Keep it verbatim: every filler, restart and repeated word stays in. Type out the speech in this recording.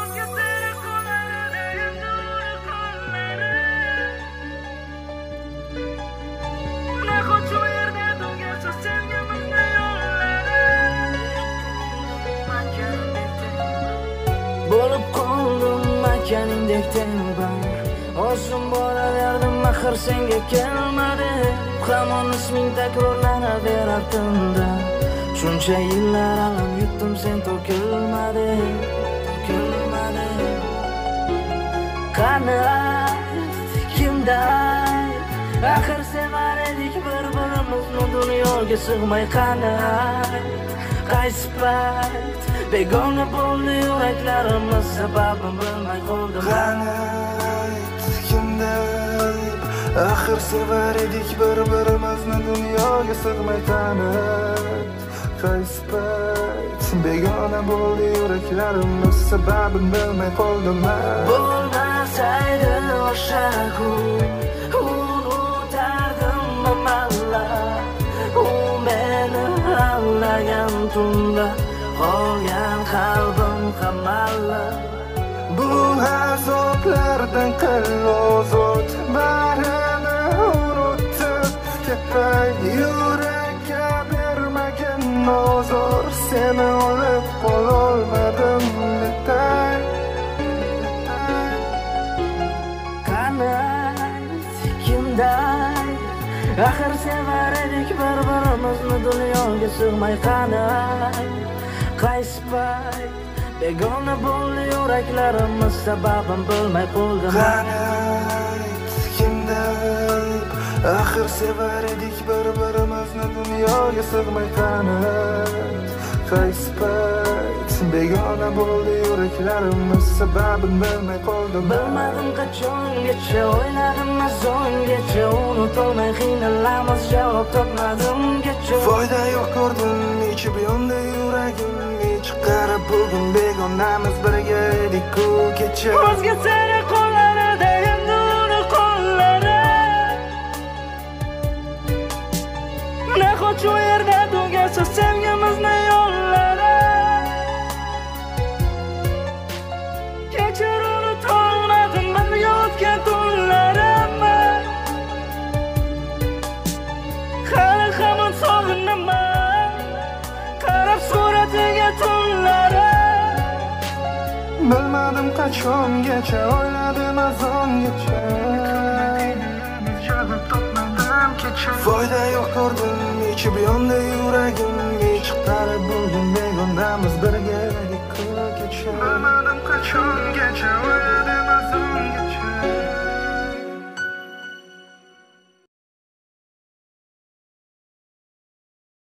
Bo'lib qoldim makaningdek telba, oshim boraverdim axir senga kelmadi. Hamon isming takrorlanaverar tunda, shuncha yillar alam yutdim sen to'kilmadi, to'kilmadi. Qani kimda axir sevar edik bir-birimizni dunyoga sig'may. Qani qaysi payt begona bo'ldi yuraklarimiz, sababim bilmay qoldim. Qani kimda axir sevar edik bir-birimizni dunyoga sig'may. Qani qaysi payt begona bo'ldi yuraklarimiz, sababim bilmay qoldim. Bo'lmasaydi o'sha kun unutardim amalla, u meni aldagan tunda qolgan qalbim qamalli. Bu azoblardan qil ozod, barini unutib ketay. Yurakka bermagin ozor, seni olib qololmadim netay. Qani kimday axir sevar edik bir-birimizni dunyoga sig'may. Qani qaysi payt begona bo'ldi yuraklarimiz, sababim bilmay qoldim. Qani kimda axir sevar edik bir-birimizni dunyoga sig'may. Qani qaysi payt begona bo'ldi yuraklarimiz, sababim bilmay qoldim. Bilmadim qachongacha, o'yladim azongacha, unutolmay qiynalamiz, javob topmadimgacha. Foyda yo'q ko'rdim ichib yondi yuragim, chiqarib bugun begonamiz birga edik-ku kecha. O'zga seni qo'llarida endi uni qo'llari, nahot shu yerda tugasa sevgimizni yo'llari. Kechir unutolmadim birga o'tgan tunlarimni, hali hamon sog'inaman qarab suratiga tunlari. Bilmadim qachongacha, o'yladim azongacha, javob topmadim kecha. Foyda yo'q ko'rdim ichib yondi yuragim, chiqarib bugun begonamiz birga.